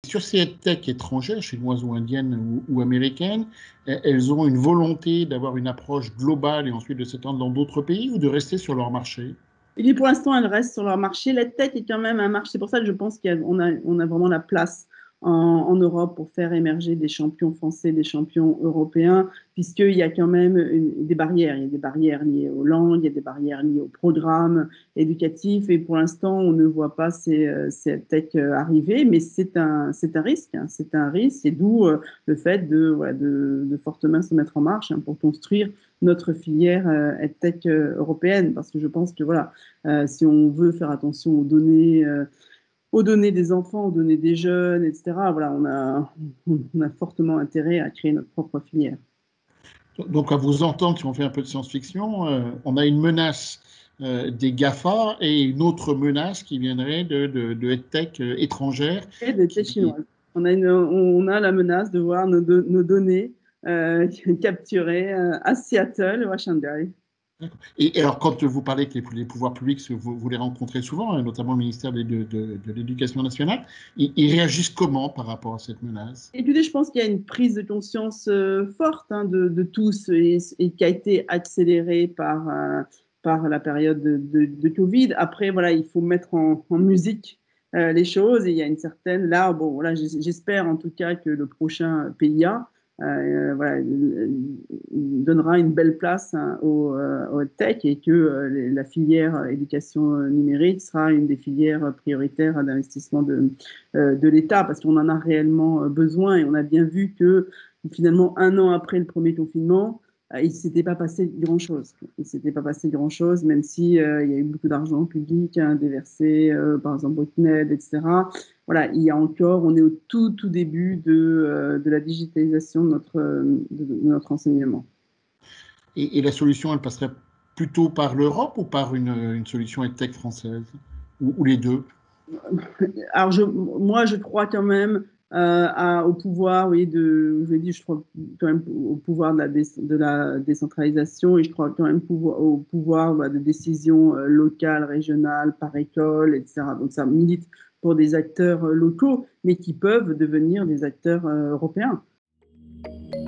sur ces tech étrangères, chinoises ou indiennes ou américaines, elles ont une volonté d'avoir une approche globale et ensuite de s'étendre dans d'autres pays ou de rester sur leur marché? Et pour l'instant, elles restent sur leur marché. La tech est quand même un marché. C'est pour ça que je pense qu'on a vraiment la place en Europe pour faire émerger des champions français, des champions européens, puisqu'il y a quand même des barrières. Il y a des barrières liées aux langues, il y a des barrières liées aux programmes éducatifs. Et pour l'instant, on ne voit pas ces tech arriver, mais c'est un risque. Hein, c'est un risque. Et d'où le fait de fortement se mettre en marche pour construire notre filière EdTech européenne, parce que je pense que voilà, si on veut faire attention aux données des enfants, aux données des jeunes, etc., voilà, on a fortement intérêt à créer notre propre filière. Donc, à vous entendre, si on fait un peu de science-fiction, on a une menace des GAFA et une autre menace qui viendrait de EdTech étrangères. Et de tech chinoise. On a la menace de voir nos données capturées à Seattle ou à Shanghai. Et alors, quand vous parlez avec les pouvoirs publics, vous les rencontrez souvent, notamment le ministère de l'Éducation nationale, ils réagissent comment par rapport à cette menace? Écoutez, je pense qu'il y a une prise de conscience forte de tous et qui a été accélérée par la période de Covid. Après, voilà, il faut mettre en musique les choses et il y a une certaine. Là, bon, voilà, j'espère en tout cas que le prochain PIA voilà, donnera une belle place au tech et que la filière éducation numérique sera une des filières prioritaires d'investissement de l'État parce qu'on en a réellement besoin et on a bien vu que finalement 1 an après le premier confinement, il ne s'était pas passé grand-chose. Il ne s'était pas passé grand-chose, même si il y a eu beaucoup d'argent public déversé, par exemple au CNED, etc. Voilà, il y a encore, on est au tout début de la digitalisation de notre enseignement. Et la solution, elle passerait plutôt par l'Europe ou par une solution EdTech française? Ou les deux? Alors, moi, je crois quand même au pouvoir, oui, je crois quand même au pouvoir de la décentralisation et je crois quand même au pouvoir de décision locale, régionale, par école, etc. Donc, ça milite pour des acteurs locaux, mais qui peuvent devenir des acteurs européens.